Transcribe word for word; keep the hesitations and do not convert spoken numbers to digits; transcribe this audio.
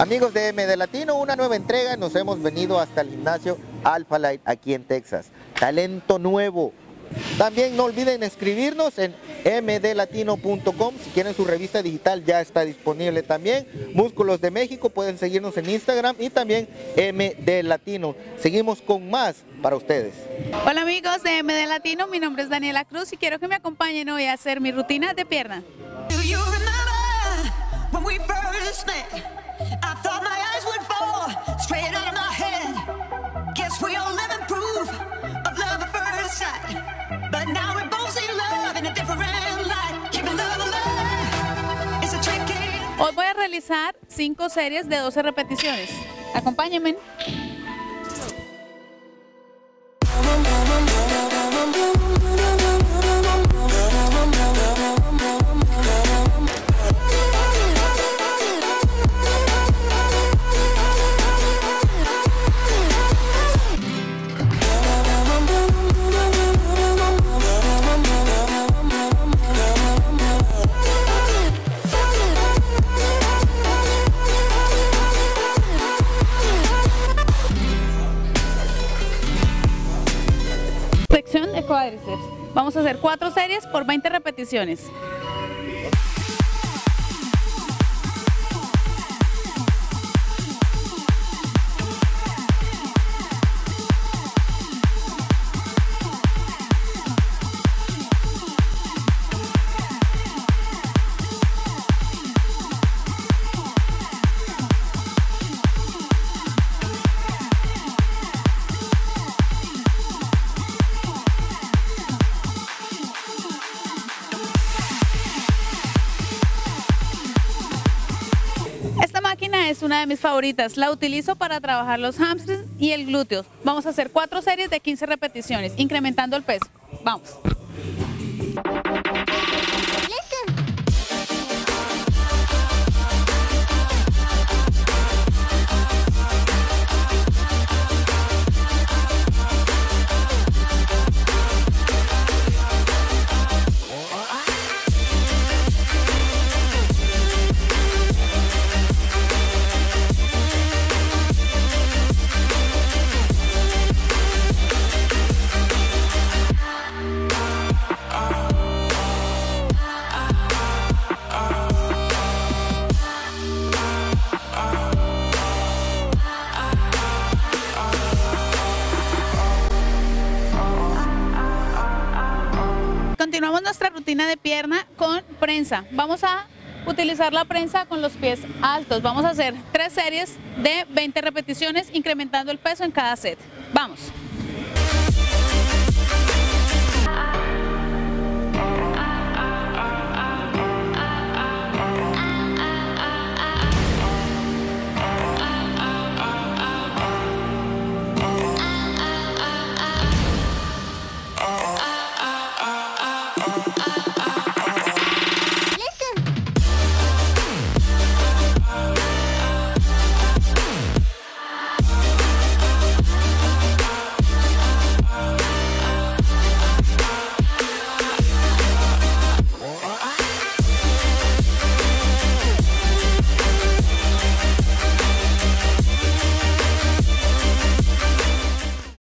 Amigos de M D Latino, una nueva entrega, nos hemos venido hasta el gimnasio Alpha Light aquí en Texas. Talento nuevo. También no olviden escribirnos en m d latino punto com, si quieren su revista digital ya está disponible también. Músculos de México, pueden seguirnos en Instagram y también M D Latino. Seguimos con más para ustedes. Hola amigos de M D Latino, mi nombre es Daniela Cruz y quiero que me acompañen hoy a hacer mi rutina de pierna. Hoy voy a realizar cinco series de doce repeticiones. Acompáñenme. Flexión de cuádriceps. Vamos a hacer cuatro series por veinte repeticiones. Esta máquina es una de mis favoritas, la utilizo para trabajar los hamstrings y el glúteo. Vamos a hacer cuatro series de quince repeticiones, incrementando el peso. Vamos. Continuamos nuestra rutina de pierna con prensa. Vamos a utilizar la prensa con los pies altos. Vamos a hacer tres series de veinte repeticiones, incrementando el peso en cada set. Vamos.